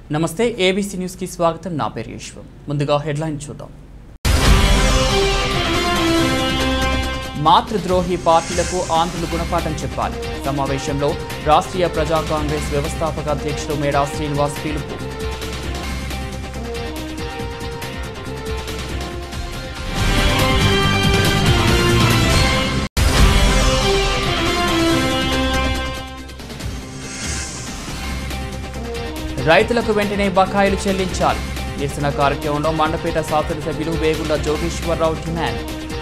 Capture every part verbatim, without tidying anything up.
నమస్తే ABC news కి స్వాగతం నా పేరు ఈశ్వర్ ముందుగా హెడ్లైన్ చూద్దాం మాతృద్రోహి పార్టీలకు ఆంధ్రులు గుణపాఠం చెప్పాలి సమావేశంలో రాష్ట్రీయ ప్రజా కాంగ్రెస్ వ్యవస్థాపక అధ్యక్షుడు మేడా శ్రీనివాస్ పిలుపు రైతులకు వెంటనే బకాయిలు చెల్లించాలి నిరసన కార్యక్రమంలో మండపేట శాసనసభ్యులు వేగుళ్ల జోగేశ్వరరావు డిమాండ్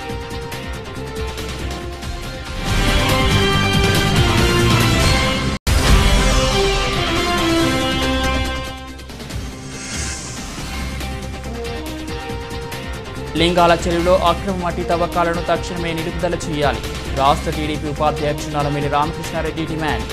లింగాల చెరువులో అక్రమ మట్టి తవ్వకాలను తక్షణమే నిలుపుదల చేయాలి రాష్ట్ర టీడీపీ ఉపాధ్యక్షుడు నల్లమిల్లి రామకృష్ణారెడ్డి డిమాండ్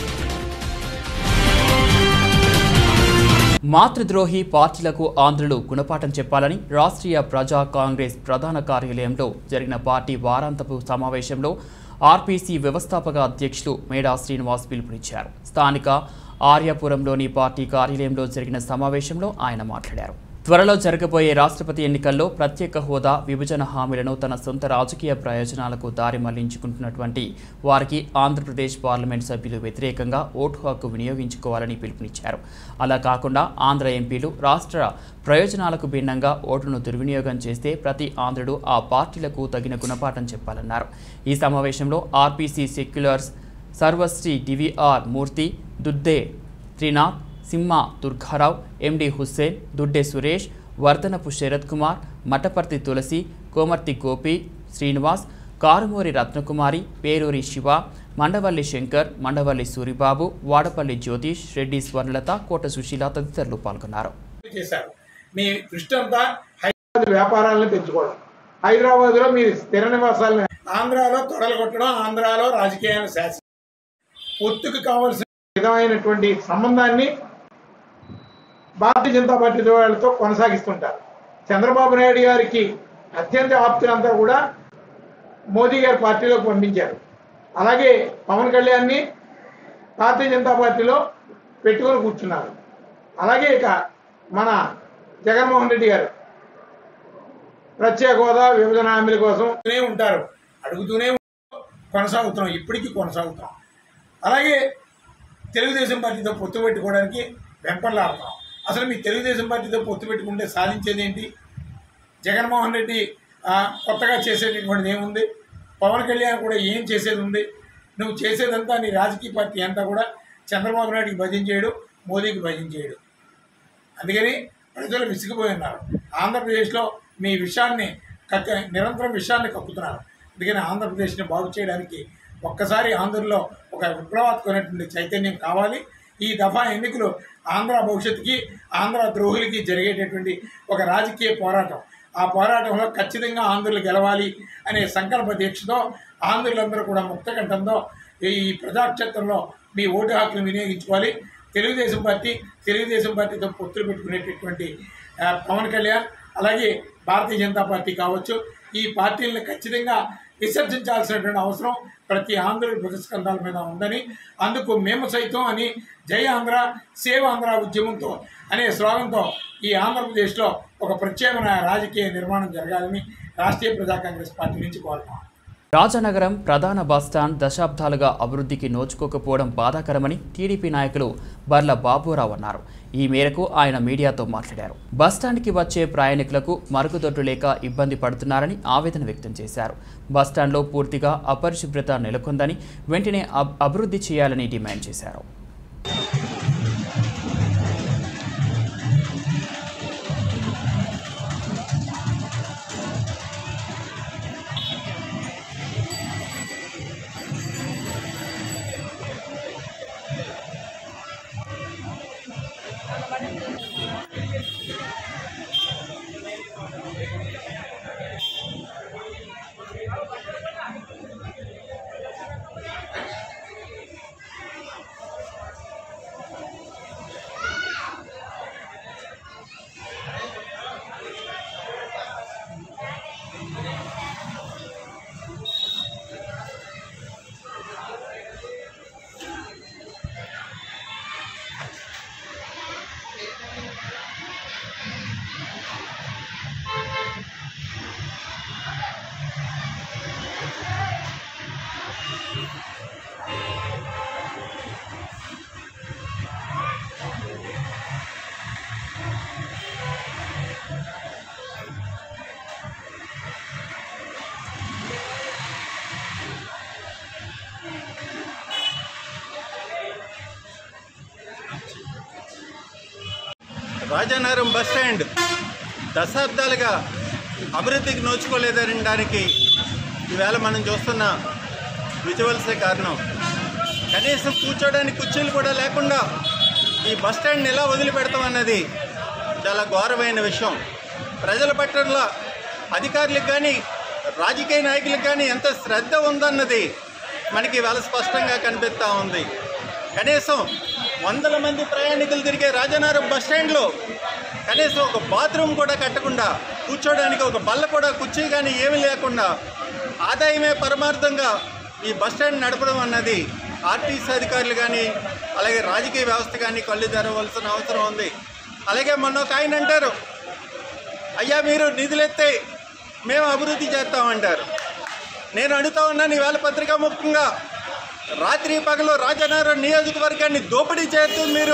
మాతృద్రోహి పార్టీలకు ఆంధ్రులు గుణపాఠం చెప్పాలని రాష్ట్రీయ ప్రజా కాంగ్రెస్ ప్రధాన కార్యాలయంలో జరిగిన పార్టీ వారాంతపు సమావేశంలో ఆర్పీసీ వ్యవస్థాపక అధ్యక్షులు మేడా శ్రీనివాస్ పిలుపునిచ్చారు స్థానిక ఆర్యాపురంలోని పార్టీ కార్యాలయంలో జరిగిన సమావేశంలో ఆయన మాట్లాడారు త్వరలో జరగబోయే రాష్ట్రపతి ఎన్నికల్లో ప్రత్యేక హోదా విభజన హామీలను తన సొంత రాజకీయ ప్రయోజనాలకు దారి మళ్లించుకుంటున్నటువంటి వారికి ఆంధ్రప్రదేశ్ పార్లమెంట్ సభ్యులు వ్యతిరేకంగా ఓటు హక్కు వినియోగించుకోవాలని పిలుపునిచ్చారు అలా కాకుండా ఆంధ్ర ఎంపీలు రాష్ట్ర ప్రయోజనాలకు భిన్నంగా ఓటును దుర్వినియోగం చేస్తే ప్రతి ఆంధ్రుడు ఆ పార్టీలకు తగిన గుణపాఠం చెప్పాలన్నారు ఈ సమావేశంలో RPC seculars Sarvashri DVR Murthy Dudde Trinath Simha Durgarao MD Hussain Dudde Suresh Vardhanapu Sarath Kumar మటపర్తి తులసి కోమర్తి గోపి శ్రీనివాస్ కారుమూరి రత్నకుమారి పేరూరి శివ మండవల్లి శంకర్ మండవల్లి సూరిబాబు వాడపల్లి జ్యోతిష్ రెడ్డి స్వర్ణలత కోట సుశీల తదితరులు పాల్గొన్నారు మీ దృష్టంతా హైదరాబాద్ వ్యాపారాలను పెంచుకోవడం హైదరాబాద్లో మీరు స్థిర నివాసాలను ఆంధ్రాలో తొడలు కొట్టడం ఆంధ్రాలో రాజకీయాలను శాసనం పొత్తుకు కావాల్సిన విధమైనటువంటి సంబంధాన్ని భారతీయ జనతా పార్టీ వాళ్ళతో కొనసాగిస్తుంటారు చంద్రబాబు నాయుడు గారికి అత్యంత ఆప్తులంతా కూడా మోదీ గారి పార్టీలోకి పంపించారు అలాగే పవన్ కళ్యాణ్ని భారతీయ జనతా పార్టీలో పెట్టుకొని కూర్చున్నారు అలాగే ఇక మన జగన్మోహన్ రెడ్డి గారు ప్రత్యేక హోదా విభజన హామీల కోసం ఉంటారు అడుగుతూనే కొనసాగుతున్నాం ఇప్పటికీ కొనసాగుతాం అలాగే తెలుగుదేశం పార్టీతో పొత్తు పెట్టుకోవడానికి వెంపర్లాడతాం అసలు మీ తెలుగుదేశం పార్టీతో పొత్తు పెట్టుకుంటే సాధించేది ఏంటి జగన్మోహన్ రెడ్డి కొత్తగా చేసేటటువంటిది ఏముంది పవన్ కళ్యాణ్ కూడా ఏం చేసేది ఉంది నువ్వు చేసేదంతా నీ రాజకీయ పార్టీ అంతా కూడా చంద్రబాబు నాయుడికి భజన చేయడు మోదీకి భజన చేయడు అందుకని ప్రజలు విసిగిపోయి ఉన్నారు ఆంధ్రప్రదేశ్లో మీ విషయాన్ని కక్క నిరంతరం విషయాన్ని కక్కుతున్నారు అందుకని ఆంధ్రప్రదేశ్ని బాగు చేయడానికి ఒక్కసారి ఆంధ్రలో ఒక విప్లవాత్మకమైనటువంటి చైతన్యం కావాలి ఈ దఫా ఎన్నికలు ఆంధ్ర భవిష్యత్తుకి ఆంధ్ర ద్రోహులకి జరిగేటటువంటి ఒక రాజకీయ పోరాటం ఆ పోరాటంలో ఖచ్చితంగా ఆంధ్రులు గెలవాలి అనే సంకల్ప దీక్షతో ఆంధ్రులందరూ కూడా ముక్తకంఠంతో ఈ ప్రజాక్షేత్రంలో మీ ఓటు హక్కును వినియోగించుకోవాలి తెలుగుదేశం పార్టీ తెలుగుదేశం పార్టీతో పొత్తులు పెట్టుకునేటటువంటి పవన్ కళ్యాణ్ అలాగే భారతీయ జనతా పార్టీ కావచ్చు ఈ పార్టీలను ఖచ్చితంగా విసర్జించాల్సినటువంటి అవసరం ప్రతి ఆంధ్రుడి భుజస్కంధాల మీద ఉందని అందుకు మేము సైతం అని జై ఆంధ్ర సేవ్ ఆంధ్ర ఉద్యమంతో అనే స్లోగన్తో ఈ ఆంధ్రప్రదేశ్లో ఒక ప్రత్యేకమైన రాజకీయ నిర్మాణం జరగాలని రాష్ట్రీయ ప్రజా కాంగ్రెస్ పార్టీ నుంచి కోరుతాం రాజనగరం ప్రధాన బస్టాండ్ దశాబ్దాలుగా అభివృద్ధికి నోచుకోకపోవడం బాధాకరమని టీడీపీ నాయకులు బర్ల బాబురావు అన్నారు ఈ మేరకు ఆయన మీడియాతో మాట్లాడారు బస్టాండ్కి వచ్చే ప్రయాణికులకు మరుగుదొడ్డు లేక ఇబ్బంది పడుతున్నారని ఆవేదన వ్యక్తం చేశారు బస్టాండ్లో పూర్తిగా అపరిశుభ్రత నెలకొందని వెంటనే అభివృద్ధి చేయాలని డిమాండ్ చేశారు రాజానగరం బస్ స్టాండ్ దశాబ్దాలుగా అభివృద్ధికి నోచుకోలేదనడానికి ఈవేళ మనం చూస్తున్న విజువల్సే కారణం. కనీసం కూర్చోడానికి కుర్చీలు కూడా లేకుండా ఈ బస్ స్టాండ్ని ఎలా వదిలిపెడతాం అన్నది చాలా ఘోరమైన విషయం. ప్రజల పట్ల అధికారులకు కానీ రాజకీయ నాయకులకు కానీ ఎంత శ్రద్ధ ఉందన్నది మనకి ఇవాళ స్పష్టంగా కనిపిస్తూ ఉంది. కనీసం వందల మంది ప్రయాణికులు తిరిగే రాజానగరం బస్ స్టాండ్లో కనీసం ఒక బాత్రూమ్ కూడా కట్టకుండా, కూర్చోడానికి ఒక బల్ల కూడా కుర్చీ కానీ ఏమీ లేకుండా ఆదాయమే పరమార్థంగా ఈ బస్ స్టాండ్ నడపడం అన్నది ఆర్టీసీ అధికారులు కానీ అలాగే రాజకీయ వ్యవస్థ కానీ కళ్ళు తెరవలసిన అవసరం ఉంది. అలాగే మొన్న ఒక ఆయన అంటారు, అయ్యా మీరు నిధులెత్తే మేము అభివృద్ధి చేస్తామంటారు. నేను అడుగుతా ఉన్నాను ఈవేళ పత్రికా ముఖ్యంగా, రాత్రి పగలు రాజానగరం నియోజకవర్గాన్ని దోపిడీ చేస్తూ మీరు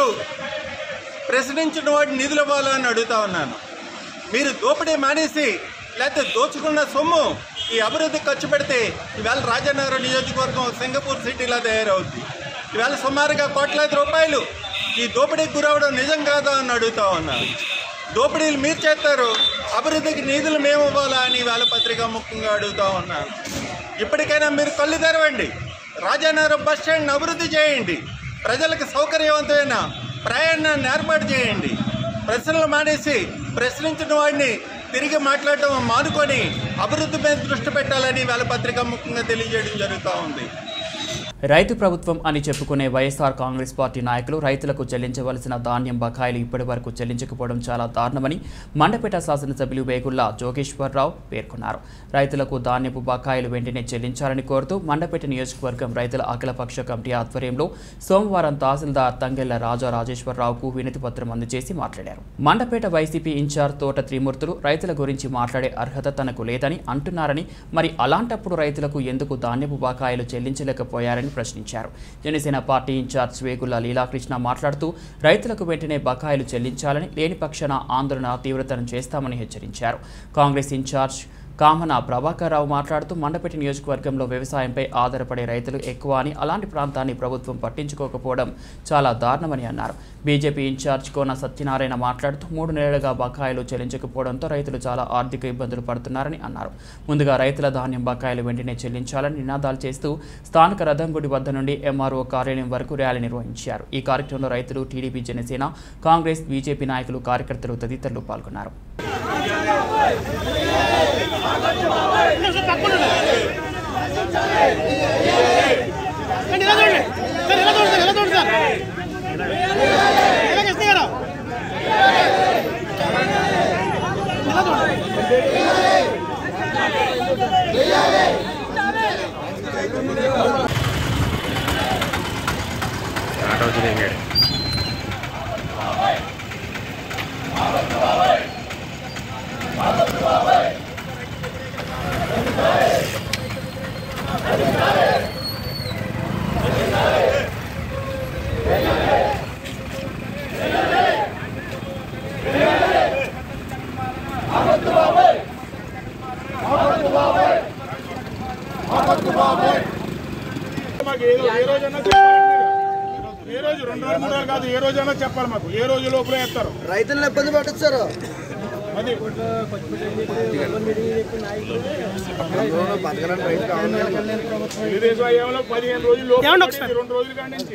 ప్రశ్నించిన వాటి నిధులు ఇవ్వాలని అడుగుతా ఉన్నాను. మీరు దోపిడీ మానేసి లేకపోతే దోచుకున్న సొమ్ము ఈ అభివృద్ధి ఖర్చు పెడితే ఈవేళ రాజానగరం నియోజకవర్గం సింగపూర్ సిటీలా తయారవుతుంది. ఈవేళ సుమారుగా కోట్లాది రూపాయలు ఈ దోపిడీకి గురవడం నిజం కాదా అని అడుగుతా ఉన్నాను. దోపిడీలు మీరు చేస్తారు, అభివృద్ధికి నిధులు మేము ఇవ్వాలా అని ఈవేళ పత్రికా ముఖ్యంగా అడుగుతా ఉన్నాను. ఇప్పటికైనా మీరు కళ్ళు తెరవండి, రాజానగరం బస్ స్టాండ్ని అభివృద్ధి చేయండి, ప్రజలకు సౌకర్యవంతమైన ప్రయాణాన్ని ఏర్పాటు చేయండి. ప్రశ్నలు మానేసి ప్రశ్నించిన వాడిని తిరిగి మాట్లాడటం మానుకొని అభివృద్ధి మీద దృష్టి పెట్టాలని వాళ్ళ పత్రికా ముఖ్యంగా తెలియజేయడం జరుగుతూ ఉంది. రైతు ప్రభుత్వం అని చెప్పుకునే వైఎస్ఆర్ కాంగ్రెస్ పార్టీ నాయకులు రైతులకు చెల్లించవలసిన ధాన్యం బకాయిలు ఇప్పటి వరకు చెల్లించకపోవడం చాలా దారుణమని మండపేట శాసనసభ్యులు వేగుళ్ల జోగేశ్వరరావు పేర్కొన్నారు. రైతులకు ధాన్యపు బకాయిలు వెంటనే చెల్లించాలని కోరుతూ మండపేట నియోజకవర్గం రైతుల అఖిలపక్ష కమిటీ ఆధ్వర్యంలో సోమవారం తహసీల్దార్ తంగెళ్ల రాజా రాజేశ్వరరావుకు వినతి పత్రం అందజేసి మాట్లాడారు. మండపేట వైసీపీ ఇన్ఛార్జ్ తోట త్రిమూర్తులు రైతుల గురించి మాట్లాడే అర్హత తనకు లేదని అంటున్నారని, మరి అలాంటప్పుడు రైతులకు ఎందుకు ధాన్యపు బకాయిలు చెల్లించలేకపోయారని ప్రశ్నించారు. జనసేన పార్టీ ఇన్ఛార్జ్ వేగుళ్ల లీలాకృష్ణ మాట్లాడుతూ రైతులకు వెంటనే బకాయిలు చెల్లించాలని, లేని పక్షాన ఆందోళన తీవ్రతరం చేస్తామని హెచ్చరించారు. కాంగ్రెస్ ఇన్ఛార్జ్ కామన ప్రభాకర్ రావు మాట్లాడుతూ మండపేట నియోజకవర్గంలో వ్యవసాయంపై ఆధారపడే రైతులు ఎక్కువ అని, అలాంటి ప్రాంతాన్ని ప్రభుత్వం పట్టించుకోకపోవడం చాలా దారుణమని అన్నారు. బీజేపీ ఇన్ఛార్జ్ కోన సత్యనారాయణ మాట్లాడుతూ మూడు నెలలుగా బకాయిలు చెల్లించకపోవడంతో రైతులు చాలా ఆర్థిక ఇబ్బందులు పడుతున్నారని అన్నారు. ముందుగా రైతుల ధాన్యం బకాయిలు వెంటనే చెల్లించాలని నినాదాలు చేస్తూ స్థానిక రథంగుడి వద్ద నుండి ఎంఆర్ఓ కార్యాలయం వరకు ర్యాలీ నిర్వహించారు. ఈ కార్యక్రమంలో రైతులు, టీడీపీ, జనసేన, కాంగ్రెస్, బీజేపీ నాయకులు, కార్యకర్తలు తదితరులు పాల్గొన్నారు. ఏ రోజు రెండు రోజులు మూడు రోజులు కాదు, ఏ రోజైనా చెప్పాలి మాకు. ఏ రోజు లోపల వేస్తారు, రైతులను ఇబ్బంది పట్టిస్తారు. అది తెలుగుదేశంలో పదిహేను రోజులు రెండు రోజుల కాడి నుంచి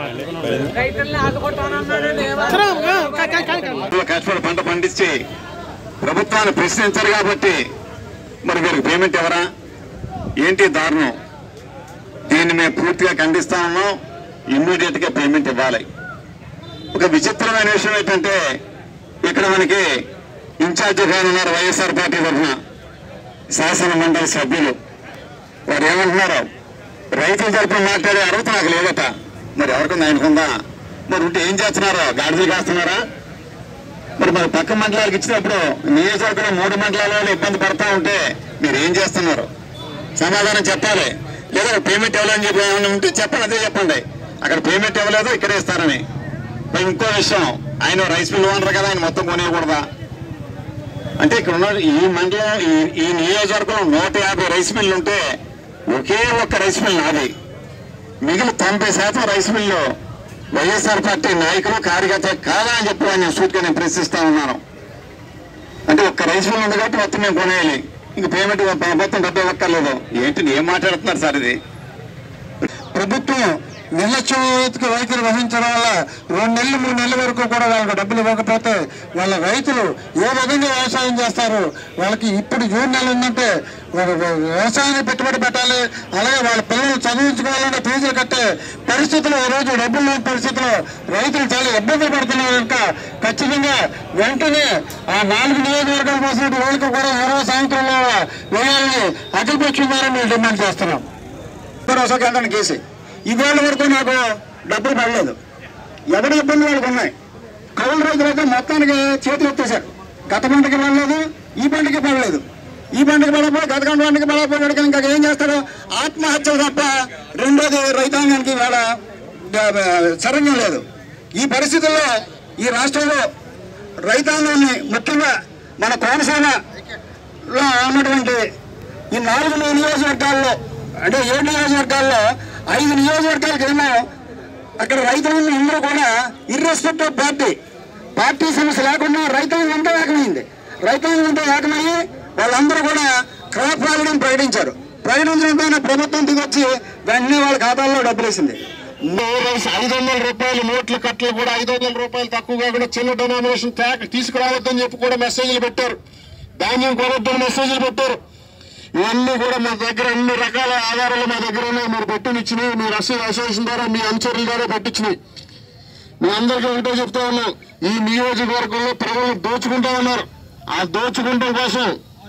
కష్టపడి పంట పండించి ప్రభుత్వాన్ని ప్రశ్నించారు కాబట్టి మరి వీరికి పేమెంట్ ఎవరా ఏంటి దారుణం? దీన్ని మేము పూర్తిగా ఖండిస్తా ఉన్నాం. ఇమ్మీడియట్ గా పేమెంట్ ఇవ్వాలి. ఒక విచిత్రమైన విషయం ఏంటంటే ఇక్కడ మనకి ఇన్ఛార్జిగా ఉన్నారు వైఎస్ఆర్ పార్టీ తరఫున శాసన మండలి సభ్యులు. వారు ఏమంటున్నారు, రైతుల తరఫున మాట్లాడే అర్హత నాకు లేదట. మరి ఎవరికొంది ఆయనకుందా? మరి ఉంటే ఏం చేస్తున్నారా? గాడిదలు కాస్తున్నారా? ఇప్పుడు మరి పక్క మండలాలకు ఇచ్చినప్పుడు నియోజకవర్గంలో మూడు మండలాల వాళ్ళు ఇబ్బంది పడతా ఉంటే మీరు ఏం చేస్తున్నారు? సమాధానం చెప్పాలి. లేదా పేమెంట్ ఇవ్వాలని చెప్పి ఏమైనా ఉంటే చెప్పండి, అదే చెప్పండి. అక్కడ పేమెంట్ ఇవ్వలేదు, ఇక్కడే ఇస్తారని. ఇంకో విషయం, ఆయన రైస్ మిల్ ఓనర్ కదా, ఆయన మొత్తం కొనేయకూడదా అంటే? ఇక్కడ ఉన్న ఈ మండలం ఈ ఈ నియోజకవర్గంలో నూట యాభై రైస్ మిల్లు ఉంటే ఒకే ఒక్క రైస్ మిల్ నాది. మిగిలిన తొంభై శాతం రైస్ మిల్లు వైఎస్ఆర్ పార్టీ నాయకులు కార్యకర్త కాదా అని చెప్పి నేను సూట్గా నేను ప్రశ్నిస్తా ఉన్నాను. అంటే ఒక్క రైస్ మిల్ ఉంది కాబట్టి మొత్తం మేము కొనేయాలి, ఇంక పేమెంట్ మొత్తం డబ్బు ఇవ్వక్కర్లేదు. ఏంటి ఏం మాట్లాడుతున్నారు సార్? ఇది ప్రభుత్వం నిర్లక్ష్య రైతులు వహించడం వల్ల రెండు నెలలు మూడు నెలల వరకు కూడా వాళ్ళకి డబ్బులు ఇవ్వకపోతే వాళ్ళ రైతులు ఏ విధంగా వ్యవసాయం చేస్తారు? వాళ్ళకి ఇప్పుడు జూన్ నెల ఉందంటే వ్యవసాయాన్ని పెట్టుబడి పెట్టాలి, అలాగే వాళ్ళ పిల్లలు చదివించుకోవాలంటే ఫీజులు కట్టే పరిస్థితులు ఈరోజు డబ్బులు లేని పరిస్థితుల్లో రైతులు చాలా ఇబ్బంది పడుతున్నారు కనుక ఖచ్చితంగా వెంటనే ఆ నాలుగు నియోజకవర్గాల కోసం వాళ్ళకి కూడా ఇరవై సంవత్సరంలో వేయాలని అఖిలపక్షం ద్వారా మేము డిమాండ్ చేస్తున్నాం. భరోసా కేంద్రాన్ని కేసి ఇవాళ వరకు నాకు డబ్బులు పడలేదు. ఎవరి ఇబ్బంది వాళ్ళకి ఉన్నాయి. కౌలు రైతులైతే మొత్తానికి చేతులు ఎత్తేశారు. గత పంటకి పడలేదు, ఈ పంటకి పడలేదు. ఈ పంటకి పడకపోతే గత పంటకి పడకపోతే ఇంకా ఏం చేస్తారో ఆత్మహత్యలు తప్ప రెండోది రైతాంగానికి ఇవాళ శరణ్యం లేదు. ఈ పరిస్థితుల్లో ఈ రాష్ట్రంలో రైతాంగాన్ని ముఖ్యంగా మన కోనసీమలో ఉన్నటువంటి ఈ నాలుగు నియోజకవర్గాల్లో అంటే ఏడు నియోజకవర్గాల్లో ఐదు నియోజకవర్గాలకు ఏమో అక్కడ రైతులు అందరూ కూడా ఇర్రెస్పెక్టివ్ ఆఫ్ పార్టీ పార్టీ సమస్య లేకుండా రైతాంగం అంతా ఏకమైంది. రైతాంగం అంతా ఏకమయ్యి వాళ్ళందరూ కూడా క్రాప్ హాలిడేని ప్రకటించారు. ప్రకటించడంతో ప్రభుత్వం దిగొచ్చి వెంటనే వాళ్ళ ఖాతాల్లో డబ్బులు వేసింది. ఐదు వందల రూపాయలు నోట్ల కట్టలు కూడా ఐదు వందల రూపాయలు తక్కువగా కూడా చిన్న డొనామినేషన్ తీసుకురావద్దని చెప్పి కూడా మెసేజ్లు పెట్టారు. ధాన్యం కొనొద్దని మెసేజ్లు పెట్టారు. ఇవన్నీ కూడా మా దగ్గర అన్ని రకాల ఆధారాలు మా దగ్గర ఉన్నాయి. మీరు పెట్టినిచ్చినాయి, మీ రసీదు అసోసియేషన్ ద్వారా మీ అనుచరుల ద్వారా పెట్టించినాయి. మీ అందరికీ ఒకటే చెప్తా ఉన్నాం, ఈ నియోజకవర్గంలో ప్రజలు దోచుకుంటా ఉన్నారు. ఆ దోచుకుంటాం కోసం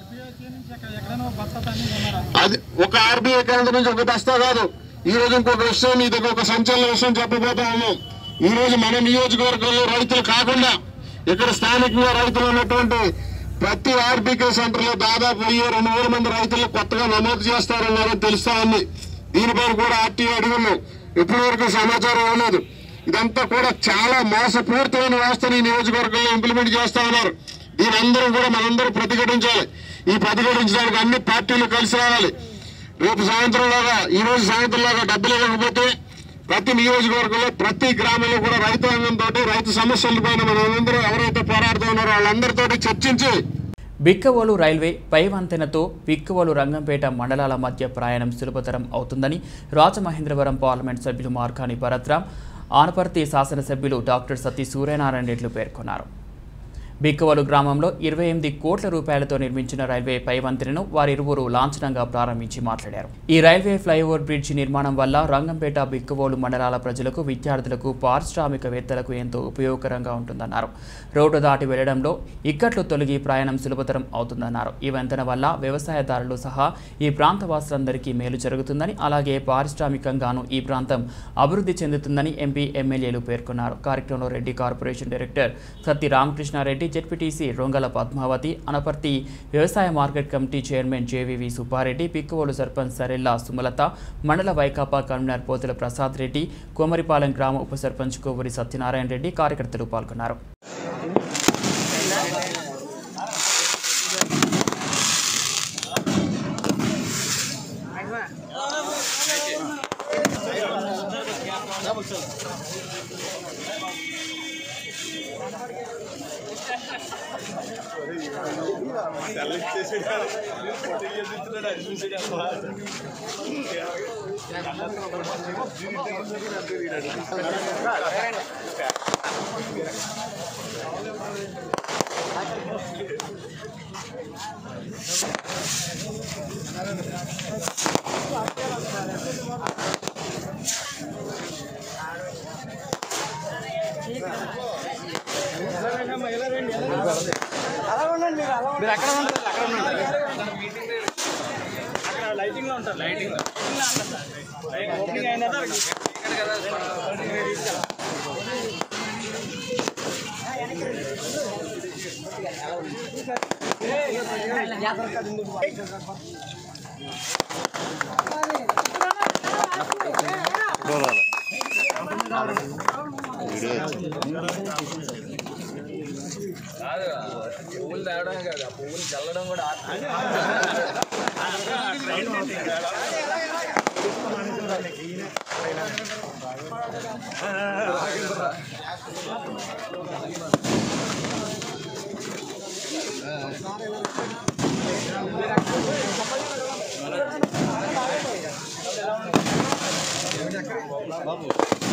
అది ఒక ఆర్బీఐ కేంద్రం నుంచి ఒక బస్తా కాదు. ఈ రోజు ఇంకొక విషయం, మీ దగ్గర ఒక సంచలన విషయం చెప్పబోతా ఉన్నాం. ఈ రోజు మన నియోజకవర్గంలో రైతులు కాకుండా ఇక్కడ స్థానికంగా రైతులు ఉన్నటువంటి ప్రతి ఆర్బీకే సెంటర్ లో దాదాపు వెయ్యి రెండు వేల మంది రైతులు కొత్తగా నమోదు చేస్తారన్నారని తెలుస్తా ఉంది. దీనిపైన కూడా ఆర్టీఐ అడిగినాం, ఇప్పటి వరకు సమాచారం ఇవ్వలేదు. ఇదంతా కూడా చాలా మోసపూరితమైన వ్యవస్థని నియోజకవర్గంలో ఇంప్లిమెంట్ చేస్తా ఉన్నారు. దీని అందరూ కూడా మనందరూ ప్రతిఘటించాలి. ఈ ప్రతిఘటించడానికి అన్ని పార్టీలు కలిసి రావాలి. రేపు సాయంత్రంలాగా ఈ రోజు సాయంత్రంలాగా డబ్బులు ఇవ్వకపోతే ప్రతి నియోజకవర్గంలో ప్రతి గ్రామంలో కూడా రైతాంగంతో రైతు సమస్యల పైన మనందరూ ఎవరైతే పోరాడుతూ ఉన్నారో వాళ్ళందరితో చర్చించి బిక్కవోలు రైల్వే పై వంతెనతో బిక్కవోలు రంగంపేట మండలాల మధ్య ప్రయాణం సులభతరం అవుతుందని రాజమహేంద్రవరం పార్లమెంట్ సభ్యులు మార్కాని భరత్రామ్, ఆనపర్తి శాసనసభ్యులు డాక్టర్ సతీ సూర్యనారాయణ రెడ్డి పేర్కొన్నారు. బిక్కవోలు గ్రామంలో ఇరవై ఎనిమిది కోట్ల రూపాయలతో నిర్మించిన రైల్వే పై వంతెనను వారిరువురు లాంఛనంగా ప్రారంభించి మాట్లాడారు. ఈ రైల్వే ఫ్లైఓవర్ బ్రిడ్జి నిర్మాణం వల్ల రంగంపేట, బిక్కవోలు మండలాల ప్రజలకు, విద్యార్థులకు, పారిశ్రామికవేత్తలకు ఎంతో ఉపయోగకరంగా ఉంటుందన్నారు. రోడ్డు దాటి వెళ్లడంలో ఇక్కట్లు తొలగి ప్రయాణం సులభతరం అవుతుందన్నారు. ఈ వంతెన వల్ల వ్యవసాయదారులు సహా ఈ ప్రాంత వాసులందరికీ మేలు జరుగుతుందని, అలాగే పారిశ్రామికంగానూ ఈ ప్రాంతం అభివృద్ధి చెందుతుందని ఎంపీ, ఎమ్మెల్యేలు పేర్కొన్నారు. కార్యక్రమంలో Reddy corporation director Satti Ramakrishnareddy, ZPTC Rongala Padmavathi, Anaparthi వ్యవసాయ market committee chairman JVV Subbareddy, Pikkavolu sarpanch Sarella Sumalatha, మండల వైకాపా కన్వీనర్ పోతుల ప్రసాద్ రెడ్డి, కోమరిపాలెం గ్రామ ఉప సర్పంచ్ కొవ్వూరి సత్యనారాయణ రెడ్డి కార్యకర్తలు పాల్గొన్నారు. మీరు అక్కడ ఉంటారు, అక్కడ ఉంటారు, అక్కడ లైటింగ్ లో ఉంటారు. లైటింగ్ ఓపెనింగ్ అయిన తర్వాత పువ్వులు తేవడం కదా, పువ్వులు చల్లడం కూడా బాబు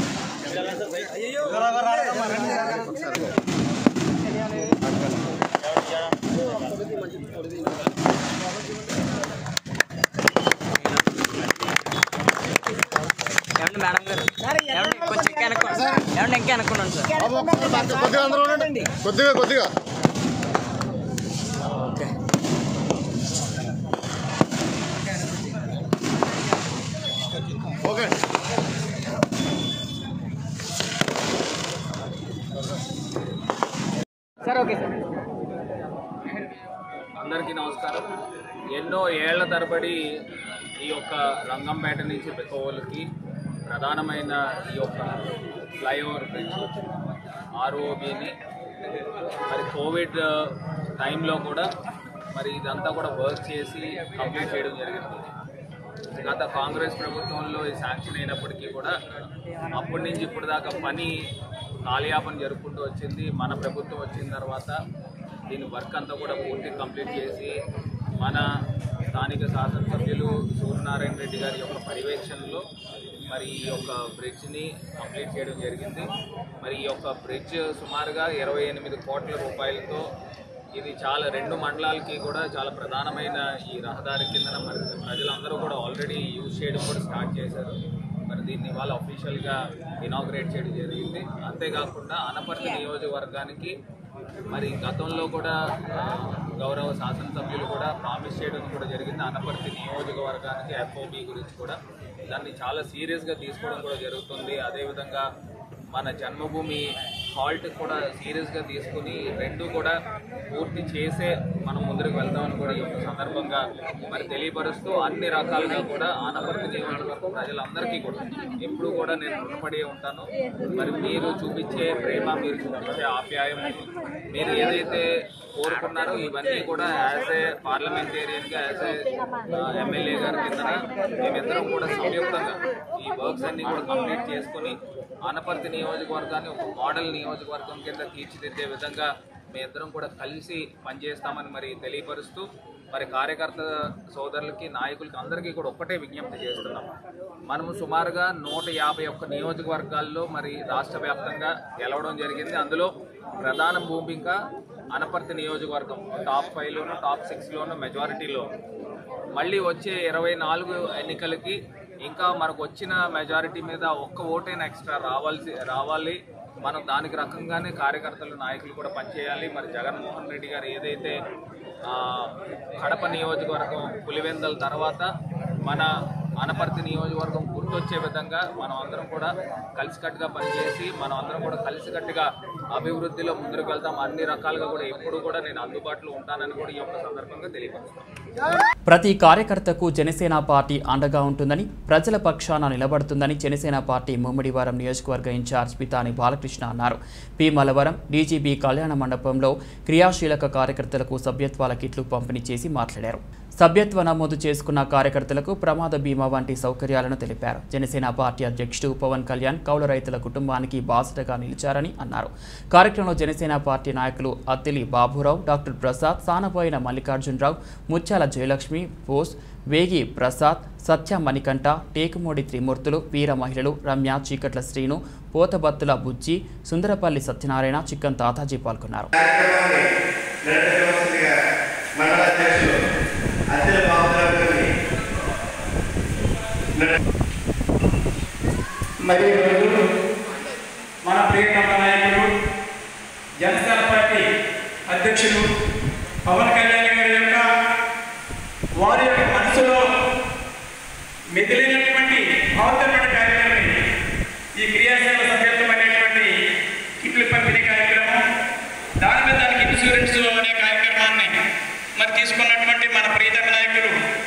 మేడం గారు కొంచెం ఇంకా అనుకోండి, ఏమన్నా ఇంకా అనుకున్నాను సార్, కొద్దిగా అందరూ ఉండండి, కొద్దిగా కొద్దిగా okay. Okay sir okay sir. అందరికీ నమస్కారం. ఎన్నో ఏళ్ల తరబడి ఈ యొక్క రంగంపేట నుంచి పెకోవల్కి ప్రధానమైన ఈ యొక్క ఫ్లైఓవర్ బ్రిడ్జ్ ఆర్ఓబిని మరి కోవిడ్ టైంలో కూడా మరి ఇదంతా కూడా వర్క్ చేసి కంప్లీట్ చేయడం జరిగింది. గత కాంగ్రెస్ ప్రభుత్వంలో ఇది శాంక్షన్ అయినప్పటికీ కూడా అప్పటి నుంచి ఇప్పుడు దాకా పని కాలయాపన జరుపుకుంటూ వచ్చింది. మన ప్రభుత్వం వచ్చిన తర్వాత దీని వర్క్ అంతా కూడా పూర్తి కంప్లీట్ చేసి మన స్థానిక శాసనసభ్యులు సూర్యనారాయణ రెడ్డి గారి యొక్క పర్యవేక్షణలో మరి ఈ యొక్క బ్రిడ్జ్ని కంప్లీట్ చేయడం జరిగింది. మరి ఈ యొక్క బ్రిడ్జ్ సుమారుగా ఇరవై ఎనిమిది కోట్ల రూపాయలతో ఇది చాలా రెండు మండలాలకి కూడా చాలా ప్రధానమైన ఈ రహదారి కింద మరి ప్రజలందరూ కూడా ఆల్రెడీ యూజ్ చేయడం కూడా స్టార్ట్ చేశారు. మరి దీన్ని ఇవాళ అఫీషియల్గా ఇనాగ్రేట్ చేయడం జరిగింది. అంతేకాకుండా అనపర్తి నియోజకవర్గానికి మరి గతంలో కూడా గౌరవ శాసనసభ్యులు కూడా ప్రామిస్ చేయడం కూడా జరిగింది. అనపర్తి నియోజకవర్గానికి ఎఫ్ఓబి గురించి కూడా దాన్ని చాలా సీరియస్గా తీసుకోవడం కూడా జరుగుతుంది. అదేవిధంగా మన జన్మభూమి హాల్ట్ కూడా సీరియస్గా తీసుకుని రెండు కూడా పూర్తి చేసే మనం ముందుకు వెళ్తామని కూడా ఈ యొక్క సందర్భంగా మరి తెలియపరుస్తూ అన్ని రకాలుగా కూడా ఆనపర్తి నియోజకవర్గం ప్రజలందరికీ కూడా ఎప్పుడు కూడా నేను రుణపడి ఉంటాను. మరి మీరు చూపించే ప్రేమ, మీరు చూపించే ఆప్యాయం, మీరు ఏదైతే కోరుకున్నారో ఇవన్నీ కూడా యాజ్ ఏ పార్లమెంటేరియన్గా యాజ్ ఏ ఎమ్మెల్యే గారి కింద మేమిద్దరం కూడా సంయుక్తంగా ఈ వర్క్స్ అన్ని కూడా కంప్లీట్ చేసుకుని ఆనపర్తి నియోజకవర్గాన్ని ఒక మోడల్ నియోజకవర్గం కింద తీర్చిదిద్దే విధంగా మీ ఇద్దరం కూడా కలిసి పనిచేస్తామని మరి తెలియపరుస్తూ మరి కార్యకర్త సోదరులకి, నాయకులకి అందరికీ కూడా ఒక్కటే విజ్ఞప్తి చేస్తున్నాం. మనము సుమారుగా నూట యాభై ఒక్క నియోజకవర్గాల్లో మరి రాష్ట్ర వ్యాప్తంగా గెలవడం జరిగింది. అందులో ప్రధాన భూమిక అనపర్తి నియోజకవర్గం టాప్ ఫైవ్లోను టాప్ సిక్స్లోను మెజారిటీలో. మళ్ళీ వచ్చే ఇరవై నాలుగు ఎన్నికలకి ఇంకా మనకు వచ్చిన మెజారిటీ మీద ఒక్క ఓటైనా ఎక్స్ట్రా రావాల్సి రావాలి మనం దానికి రకంగానే కార్యకర్తలు, నాయకులు కూడా పనిచేయాలి. మరి జగన్మోహన్ రెడ్డి గారు ఏదైతే కడప నియోజకవర్గం పులివెందల తర్వాత మన అనపర్తి నియోజకవర్గం గుర్తొచ్చే విధంగా మనం అందరం కూడా కలిసికట్టుగా పనిచేసి మనం అందరం కూడా కలిసికట్టుగా అభివృద్ధిలో ముందుకు వెళ్తాం. అన్ని రకాలుగా కూడా ఎప్పుడు కూడా నేను అందుబాటులో ఉంటానని కూడా ఈ యొక్క సందర్భంగా తెలియపరుస్తాను. ప్రతి కార్యకర్తకు జనసేన పార్టీ అండగా ఉంటుందని, ప్రజల పక్షాన నిలబడుతుందని జనసేన పార్టీ ముమ్మడివారం నియోజకవర్గ ఇన్ఛార్జ్ పితాని బాలకృష్ణ అన్నారు. పి మలవరం డీజీబీ కళ్యాణ మండపంలో క్రియాశీలక కార్యకర్తలకు సభ్యత్వాల కిట్లు పంపిణీ చేసి మాట్లాడారు. సభ్యత్వ నమోదు చేసుకున్న కార్యకర్తలకు ప్రమాద బీమా వంటి సౌకర్యాలను తెలిపారు. జనసేన పార్టీ అధ్యక్షుడు పవన్ కళ్యాణ్ కౌలు రైతుల కుటుంబానికి బాసటగా నిలిచారని అన్నారు. కార్యక్రమంలో జనసేన పార్టీ నాయకులు అత్తిలి బాబురావు, డాక్టర్ ప్రసాద్, సానబోయిన మల్లికార్జునరావు, ముత్యాల జయలక్ష్మి, బోస్, వేగి ప్రసాద్, సత్య మణికంఠ, టేకుమూడి త్రిమూర్తులు, వీర మహిళలు రమ్య, చీకట్ల శ్రీను, పోతబత్తుల బుజ్జి, సుందరపల్లి సత్యనారాయణ, చిక్కన్ తాతాజీ పాల్గొన్నారు. మరి మన ప్రియతమ నాయకులు జనసేన పార్టీ అధ్యక్షులు పవన్ కళ్యాణ్ గారి యొక్క వారి యొక్క మనసులో మెదిలినటువంటి అవతరణ కార్యక్రమం ఈ క్రియాశీల సభ్యత్వం అనేటువంటి కిట్లు పంపిణీ కార్యక్రమం. దాని మీద దానికి ఇన్సూరెన్స్ అనే కార్యక్రమం తీసుకున్నటువంటి మన ప్రియతమ నాయకులు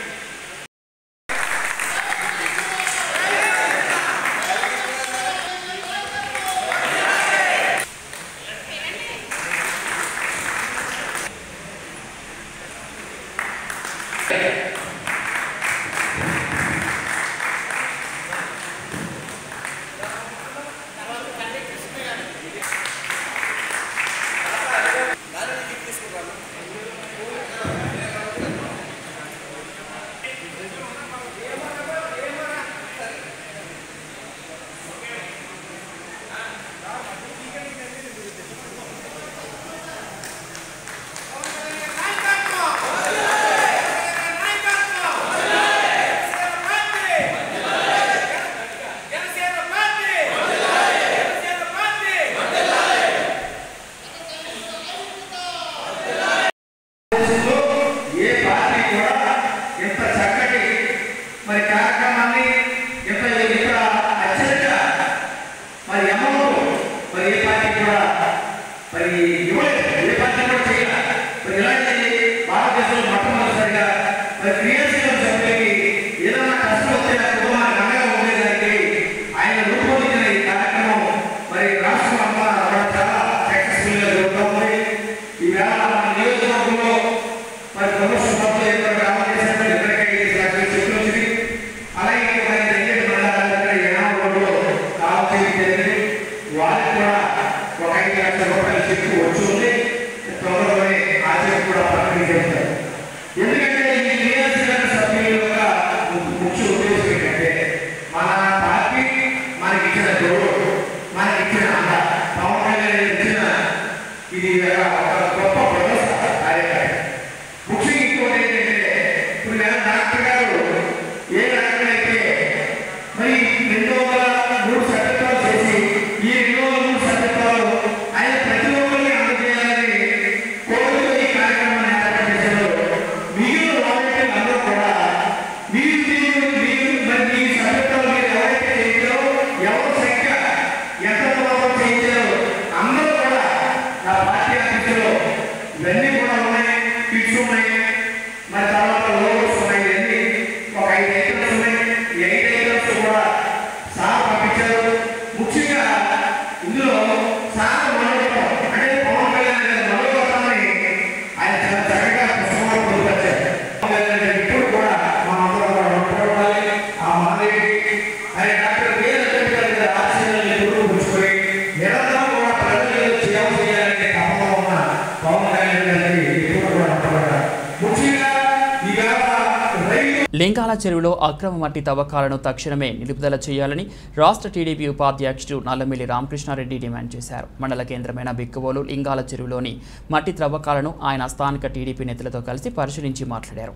లింగాల చెరువులో అక్రమ మట్టి తవ్వకాలను తక్షణమే నిలుపుదల చేయాలని రాష్ట్ర టీడీపీ ఉపాధ్యక్షుడు నల్లమిల్లి రామకృష్ణారెడ్డి డిమాండ్ చేశారు. మండల కేంద్రమైన బిక్కవోలు లింగాల చెరువులోని మట్టి త్రవ్వకాలను ఆయన స్థానిక టీడీపీ నేతలతో కలిసి పరిశీలించి మాట్లాడారు.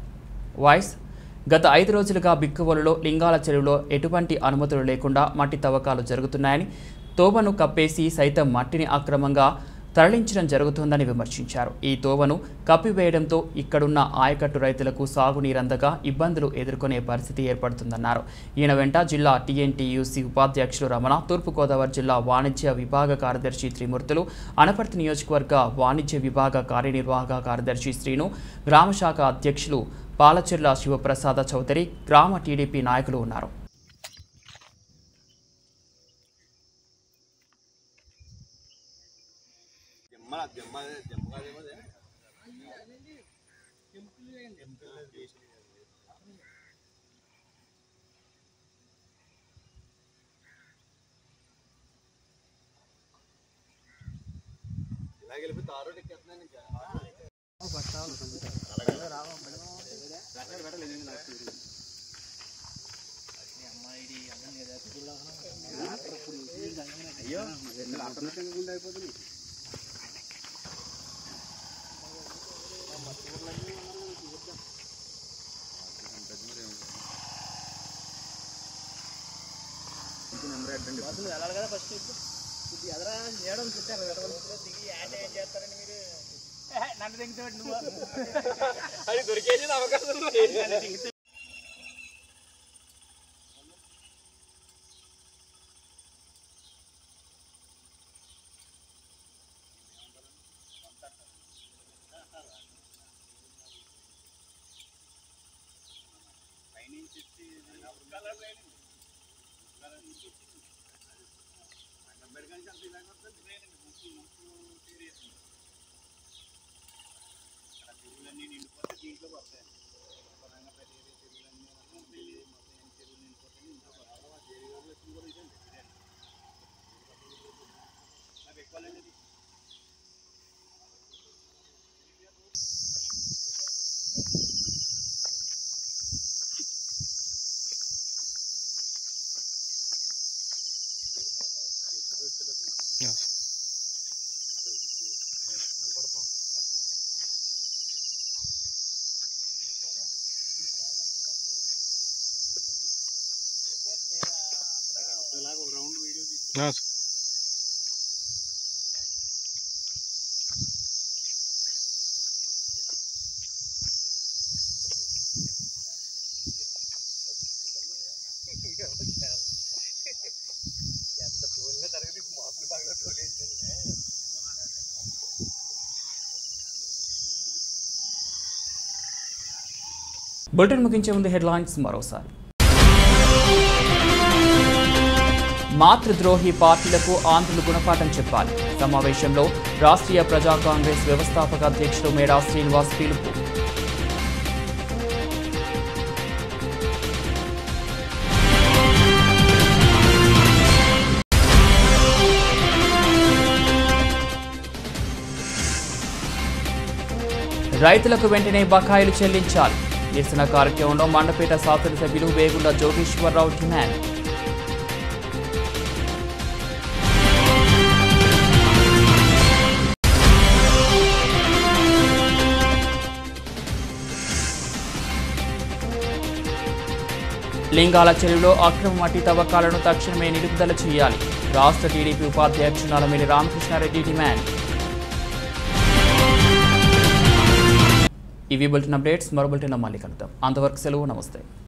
వాయిస్ గత ఐదు రోజులుగా బిక్కవోలులో లింగాల చెరువులో ఎటువంటి అనుమతులు లేకుండా మట్టి తవ్వకాలు జరుగుతున్నాయని, తోవను కప్పేసి సైతం మట్టిని అక్రమంగా తరలించడం జరుగుతోందని విమర్శించారు. ఈ తోవను కప్పివేయడంతో ఇక్కడున్న ఆయకట్టు రైతులకు సాగునీరందగా ఇబ్బందులు ఎదుర్కొనే పరిస్థితి ఏర్పడుతుందన్నారు. ఈయన వెంట జిల్లా టీఎన్టీయూసీ ఉపాధ్యక్షులు రమణ, తూర్పుగోదావరి జిల్లా వాణిజ్య విభాగ కార్యదర్శి త్రిమూర్తులు, అనపర్తి నియోజకవర్గ వాణిజ్య విభాగ కార్యనిర్వాహక కార్యదర్శి శ్రీను, గ్రామశాఖ అధ్యక్షులు పాలచెర్ల శివప్రసాద చౌదరి, గ్రామ టీడీపీ నాయకులు ఉన్నారు. అయ్యో అయిపోతుంది. వెళ్ళాలి కదా ఫస్ట్ ఎదరా చేయడం చుట్టారు దిగి యాడ్ చేస్తారని మీరు నన్ను దిగుతాడు నువ్వు అది దొరికేది అవకాశం. బులెటిన్ ముగించే ముందు హెడ్లైన్స్ మరోసారి. మాతృద్రోహి పార్టీలకు ఆంధ్రులు గుణపాఠం చెప్పాలి. సమావేశంలో రాష్ట్రీయ ప్రజా కాంగ్రెస్ వ్యవస్థాపక అధ్యక్షుడు మేడా శ్రీనివాస్ పిలుపు. రైతులకు వెంటనే బకాయిలు చెల్లించాలి. నిరసన కార్యక్రమంలో మండపేట శాసనసభ్యులు వేగుళ్ల జోగేశ్వరరావు డిమాండ్. లింగాల చెరువులో అక్రమ మట్టి తవ్వకాలను తక్షణమే నిలుపుదల చేయాలి. రాష్ట్ర టీడీపీ ఉపాధ్యక్షుడు నల్లమిల్లి రామకృష్ణారెడ్డి డిమాండ్. ఇవి బులెటిన్ అప్డేట్స్. మరో బులెటిన్లో మళ్ళీ కలుద్దాం. అంతవరకు సెలవు. నమస్తే.